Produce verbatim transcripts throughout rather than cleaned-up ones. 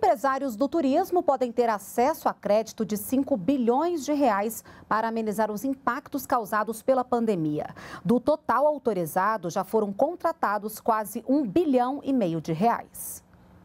Empresários do turismo podem ter acesso a crédito de cinco bilhões de reais para amenizar os impactos causados pela pandemia. Do total autorizado, já foram contratados quase um bilhão e meio de reais.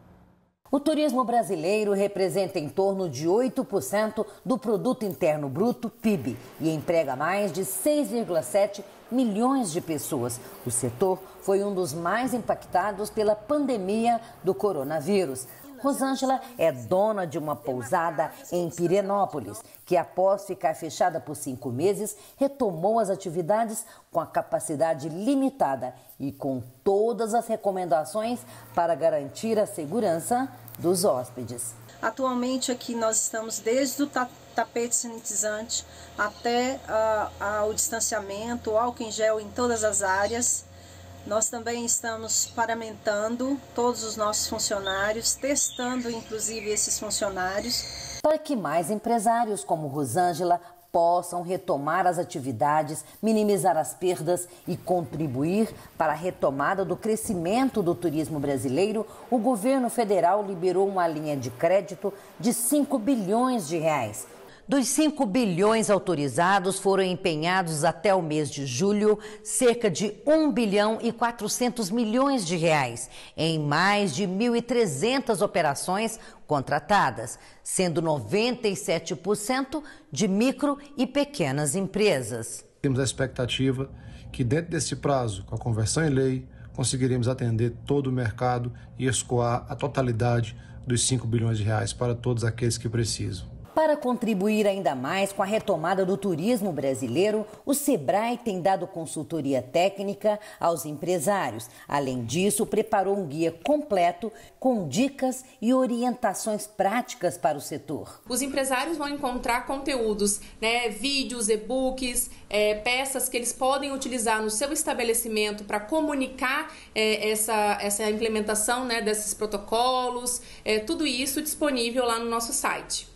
O turismo brasileiro representa em torno de oito por cento do Produto Interno Bruto, P I B, e emprega mais de seis vírgula sete milhões de pessoas. O setor foi um dos mais impactados pela pandemia do coronavírus. Rosângela é dona de uma pousada em Pirenópolis, que após ficar fechada por cinco meses, retomou as atividades com a capacidade limitada e com todas as recomendações para garantir a segurança dos hóspedes. Atualmente aqui nós estamos desde o tapete sanitizante até uh, uh, o distanciamento, o álcool em gel em todas as áreas. Nós também estamos paramentando todos os nossos funcionários, testando inclusive esses funcionários. Para que mais empresários como Rosângela possam retomar as atividades, minimizar as perdas e contribuir para a retomada do crescimento do turismo brasileiro, o governo federal liberou uma linha de crédito de cinco bilhões de reais. Dos cinco bilhões autorizados, foram empenhados até o mês de julho cerca de um bilhão e quatrocentos milhões de reais em mais de mil e trezentas operações contratadas, sendo noventa e sete por cento de micro e pequenas empresas. Temos a expectativa que dentro desse prazo, com a conversão em lei, conseguiremos atender todo o mercado e escoar a totalidade dos cinco bilhões de reais para todos aqueles que precisam. Para contribuir ainda mais com a retomada do turismo brasileiro, o Sebrae tem dado consultoria técnica aos empresários. Além disso, preparou um guia completo com dicas e orientações práticas para o setor. Os empresários vão encontrar conteúdos, né, vídeos, e-books, é, peças que eles podem utilizar no seu estabelecimento para comunicar é, essa, essa implementação, né, desses protocolos, é, tudo isso disponível lá no nosso site.